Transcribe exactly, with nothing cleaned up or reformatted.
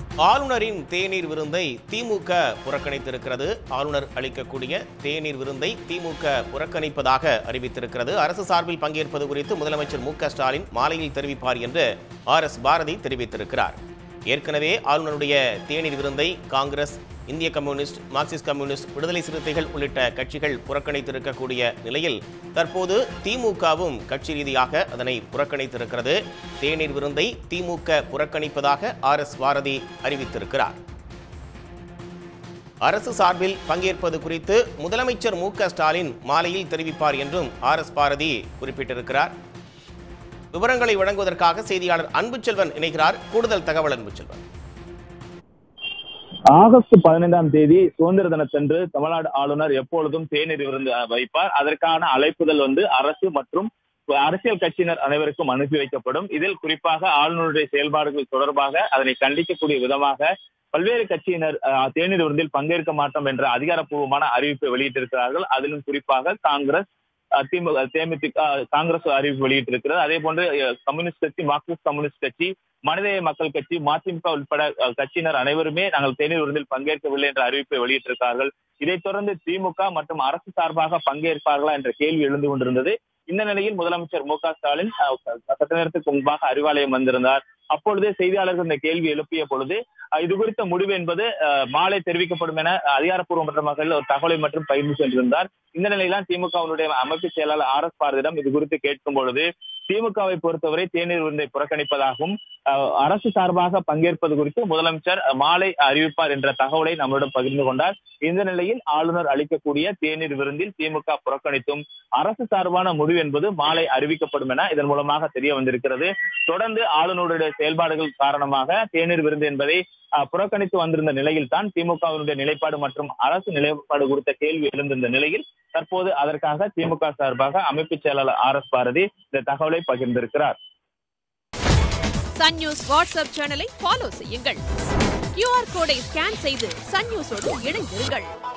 ஆளுநரின் தேநீர் விருந்தை திமுக புறக்கணித்திருக்கிறது. ஆளுநர் அளிக்கக்கூடிய தேநீர் விருந்தை திமுக புறக்கணிப்பதாக அறிவித்திருக்கிறது. அரசு சார்பில் பங்கேற்பது குறித்து முதலமைச்சர் மு க ஸ்டாலின் மாலையில் தெரிவிப்பார் என்று ஆர் எஸ் பாரதி தெரிவித்திருக்கிறார். ஏற்கனவே ஆளுநருடைய தேநீர் விருந்தை காங்கிரஸ், இந்திய கம்யூனிஸ்ட், மார்க்சிஸ்ட் கம்யூனிஸ்ட், விடுதலை சிறுத்தைகள் உள்ளிட்ட கட்சிகள் புறக்கணித்திருக்கக்கூடிய நிலையில் தற்போது திமுகவும் கட்சி ரீதியாக அதனை புறக்கணித்திருக்கிறது. தேநீர் விருந்தை திமுக புறக்கணிப்பதாக ஆர் எஸ் பாரதி அறிவித்திருக்கிறார். அரசு சார்பில் பங்கேற்பது குறித்து முதலமைச்சர் மு க ஸ்டாலின் மாலையில் தெரிவிப்பார் என்றும் ஆர் எஸ் பாரதி குறிப்பிட்டிருக்கிறார். விவரங்களை வழங்குவதற்காக செய்தியாளர் அன்புச்செல்வன் இணைகிறார். கூடுதல் தகவல் அன்புச்செல்வன். ஆகஸ்ட் பதினைந்தாம் தேதி சுதந்திர தினத்தன்று தமிழ்நாடு ஆளுநர் எப்பொழுதும் தேநீர் விருந்து வைப்பார். அதற்கான அழைப்புதல் வந்து அரசு மற்றும் அரசியல் கட்சியினர் அனைவருக்கும் அனுப்பி வைக்கப்படும். இதில் குறிப்பாக ஆளுநருடைய செயல்பாடுகள் தொடர்பாக அதனை கண்டிக்கக்கூடிய விதமாக பல்வேறு கட்சியினர் தேநீர் விருந்தில் பங்கேற்க மாட்டோம் என்ற அதிகாரப்பூர்வமான அறிவிப்பை வெளியிட்டிருக்கிறார்கள். அதிலும் குறிப்பாக காங்கிரஸ், திமுக, தேமுதிக, காங்கிரஸ் அறிவிப்பு வெளியிட்டிருக்கிறது. அதே போன்று கம்யூனிஸ்ட் கட்சி, மார்க்சிஸ்ட் கம்யூனிஸ்ட் கட்சி, மனிதநேய மக்கள் கட்சி, மதிமுக உட்பட கட்சியினர் அனைவருமே நாங்கள் தேநீர் விருந்தில் பங்கேற்கவில்லை என்ற அறிவிப்பை வெளியிட்டிருக்கிறார்கள். இதைத் தொடர்ந்து திமுக மற்றும் அரசு சார்பாக பங்கேற்பார்களா என்ற கேள்வி எழுந்து கொண்டிருந்தது. இந்த நிலையில் முதலமைச்சர் மு க ஸ்டாலின் சற்று நேரத்துக்கு முன்பாக அறிவாலயம் வந்திருந்தார். அப்பொழுது செய்தியாளர்கள் இந்த கேள்வி எழுப்பிய பொழுது இது குறித்த முடிவு என்பது மாலை தெரிவிக்கப்படும் என அதிகாரப்பூர்வமற்ற ஒரு தகவலை மற்றும் பகிர்ந்து சென்றிருந்தார். இந்த நிலையில்தான் திமுகவினுடைய அமைப்பு செயலாளர் ஆர் எஸ் பாரதியிடம் இது குறித்து கேட்கும் பொழுது திமுகவை பொறுத்தவரை தேநீர் விருந்தை புறக்கணிப்பதாகவும் அரசு சார்பாக பங்கேற்பது குறித்து முதலமைச்சர் மாலை அறிவிப்பார் என்ற தகவலை நம்மிடம் பகிர்ந்து கொண்டார். இந்த நிலையில் ஆளுநர் அளிக்கக்கூடிய தேநீர் விருந்தில் திமுக புறக்கணித்தும் அரசு சார்பான முடிவு என்பது மாலை அறிவிக்கப்படும் என இதன் மூலமாக தெரிய வந்திருக்கிறது. தொடர்ந்து ஆளுநருடைய செயல்பாடுகள் காரணமாக தேநீர் விருந்து என்பதை புறக்கணித்து வந்திருந்த நிலையில் தான் திமுகவினுடைய நிலைப்பாடு மற்றும் அரசு நிலைப்பாடு குறித்த கேள்வி எழுந்திருந்த நிலையில் தற்போது அதற்காக திமுக சார்பாக அமைப்பு செயலாளர் ஆர் எஸ் பாரதி இந்த தகவலை பகிர்ந்திருக்கிறார். சன் நியூஸ் வாட்ஸ்அப் சேனலை ஃபாலோ செய்யுங்கள். கியூஆர் கோடை ஸ்கேன் செய்து சன் நியூஸோடு இணைந்திருங்கள்.